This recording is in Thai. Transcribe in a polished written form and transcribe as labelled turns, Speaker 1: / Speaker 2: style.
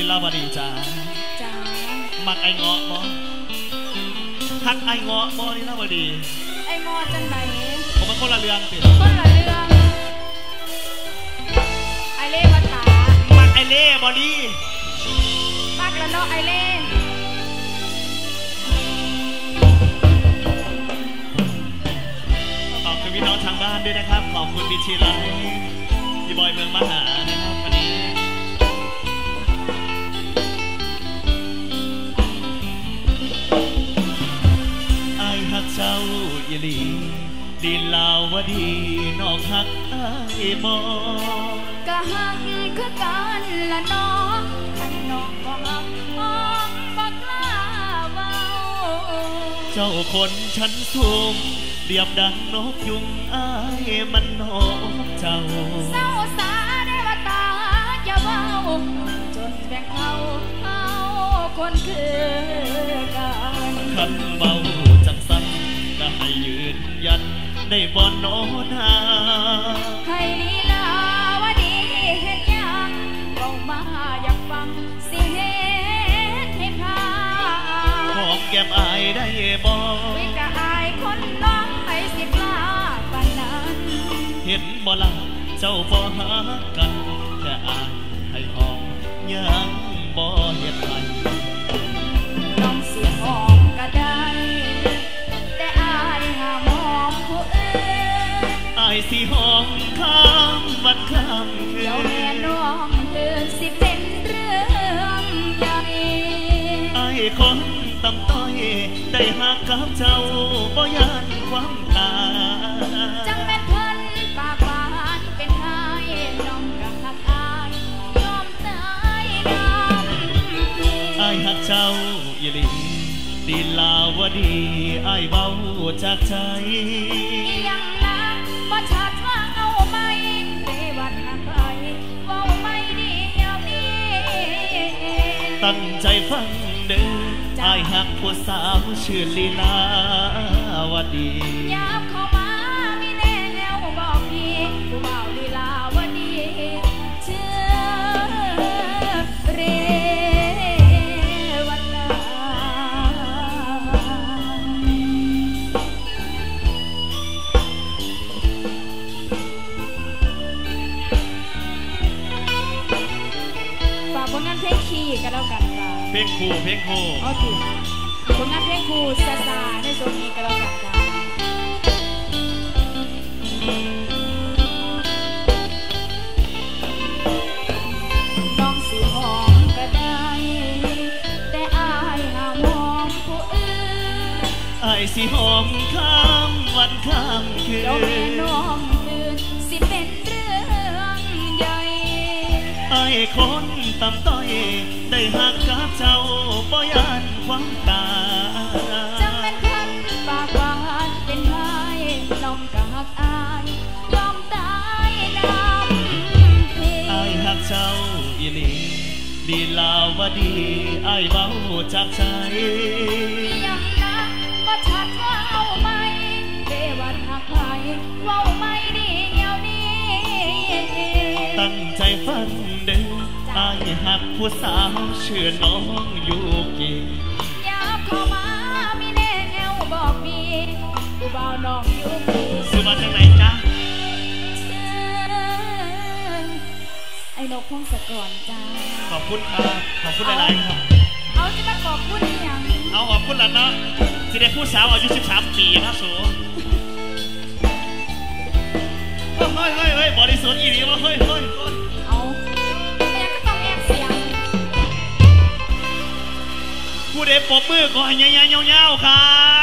Speaker 1: ลาวดีจ้ามักไอเงาะบ่ทักไอเงาะบ่ลีลาวดี
Speaker 2: ไอเงาะจังไหน
Speaker 1: ผมเป็นคนละเรื่องติ
Speaker 2: คนละเรื่องไอเล่วัดตา
Speaker 1: มักไอเล่บ่ดี
Speaker 2: มักแล้วเนาะไอเล่
Speaker 1: ขอบคุณพี่น้องทางบ้านด้วยนะครับขอบคุณพี่ชีไลพี่บอยเมืองมหานะครับวันนี้ไอฮักเจ้าอีหลีดินลาวดีน้องฮักไอบ่
Speaker 2: ก็ฮักคือกันละน้องขันน้องบ่ฮักน้องบ่กล้าเว้า
Speaker 1: เจ้าคนชั้นสูงเรียบดังนกยุงอ้ายมันนกเจ้า
Speaker 2: เศร้าสาได้ว่าตาอย่าเว้าจนแบ่งเขาคนคือกัน
Speaker 1: คันเบาจังสันก็ให้ยืนยันได้บ่โนนา
Speaker 2: ให้ลีลาวดีเฮ็ดยังเว้ามาอยากฟังสิเฮ็ดให้พา
Speaker 1: หอมแก้มอายได้บ่
Speaker 2: วิกะอายคนน้องไปสิกล้าปานนั้น
Speaker 1: เห็นบ่ล่ะเจ้าบ่หากันแค่อายให้หอมยังบ่เฮ็ดให้
Speaker 2: น้องสิหอมก็ได้แต่อายห้ามหอมผู้อื่น
Speaker 1: อายสิหอมข้ามวันข้ามคืน
Speaker 2: เดี๋ยวแม่น้องตื่นสิเป็นเรื่องใหญ่
Speaker 1: อายคนตั้งต้อยได้หักกับเจ้าบ่ยานความตา
Speaker 2: จังแม่นเพิ่นปากหวานเป็นไห้น้องก็หักอายยอมตายน้ำ
Speaker 1: อายหักเจ้าอีหลีดินลาวดีอายเบาจากใจ
Speaker 2: ยังนะบ่ชัดว่าเอาไหมเรวัดหักไปเว้าไม่ดีอย่างนี้
Speaker 1: ตั้งใจฟังเด้ออายหักผู้สาวชื่อลีลาวดี
Speaker 2: ยามเข้ามามีแนวบอกพี่ผู้บ่าวลีลาวดีชื่อเรวัดฝากผลงานเพลงขี่กันแล้วกันค่ะ
Speaker 1: เพลงคู่
Speaker 2: โอเคผลงานเพลงคู่ซาซาในโซนนี้กันแล้วกันค่ะน้องสิหอมก็ได้แต่อายห้ามหอมผู้อื่น
Speaker 1: อายสิหอมข้ามวันข้ามคืน
Speaker 2: เดี๋ยวแม่น้องตื่นสิเป็นเรื่องใหญ่
Speaker 1: อายคนต่ำต้อยได้หักกับเจ้าบ่ยานความตา
Speaker 2: จังแม่นเพิ่นปากหวานเป็นไห้น้องก็หักอายยอมตายน้ำเพ
Speaker 1: อายหักเจ้าอีหลีดีลาวดีอายเบาจากใจ
Speaker 2: ยังนะบ่ชัดว่าเอาไหมเรวัดหักไปเว้าไม่ดีเดี๋ยวนี้
Speaker 1: ตั้งใจฟังเด้ออายหักผู้สาวชื่อน้องยูกิ
Speaker 2: ยามเข้ามามีแนวบอกพี่ผู้บ่าวน้องยูกิ
Speaker 1: ซื้อมาจากไหนจ๊ะ
Speaker 2: ไอ้นกพงศกรจ้า
Speaker 1: ขอบคุณครับขอบคุณหลายๆครับ
Speaker 2: เอาจะมาขอบคุณยัง
Speaker 1: เอาขอบคุณแล้วเนาะที่ได้ผู้สาวอายุ13 ปีนะสูเฮ้ยบริสุทธิ์อีนี่วะเฮ้ย
Speaker 2: เอาแต่ยังก็ต้องแอบเสียง
Speaker 1: ผู้ใดปรบมือก่อนเงี้ยๆเงาๆครับ